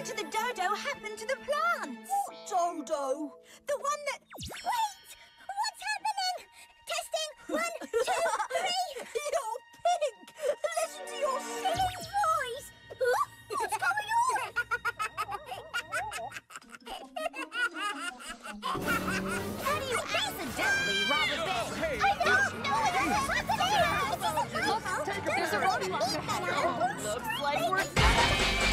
to the dodo happened to the plants? What dodo? The one that... Wait! What's happening? Testing! 1, 2, 3! You're pink! Listen to your silly voice! What's going on? How do you accidentally rob a bank? I don't know what is happening! Look, there's a roadblock ahead. Looks like we're...